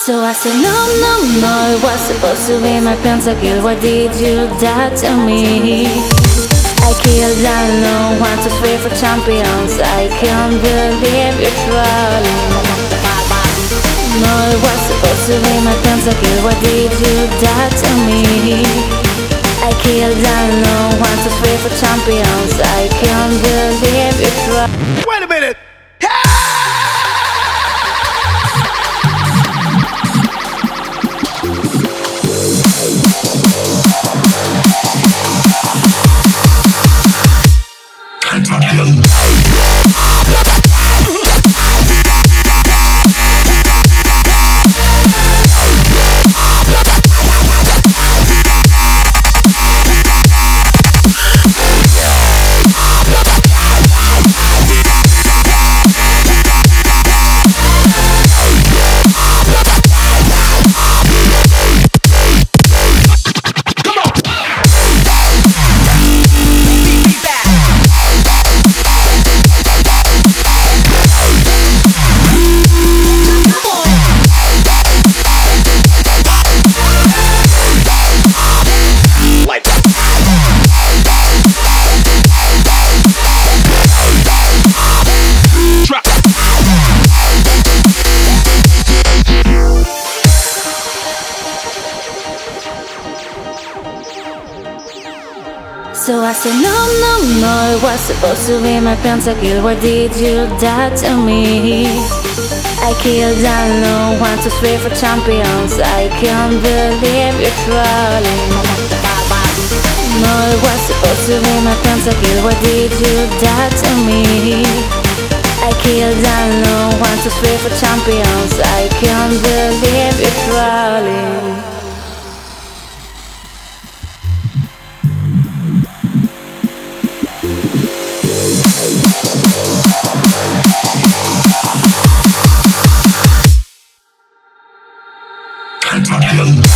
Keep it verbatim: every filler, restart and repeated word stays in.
So I said no, no, no, it was supposed to be my pentakill. Why did you die to me? I killed alone, one, two, three for champions. I can't believe you're trolling. No, it was supposed to be my pentakill. Why did you die to me? I killed alone, one, two, three for champions. I can't believe you're trolling. Wait a minute! So I said no, no, no, it was supposed to be my pentakill. Why did you die to me? I killed alone, one, two, three for champions. I can't believe you're trolling. No, it was supposed to be my pentakill. Why did you die to me? I killed alone, one, two, three for champions. I can't believe you're trolling. Pentakill.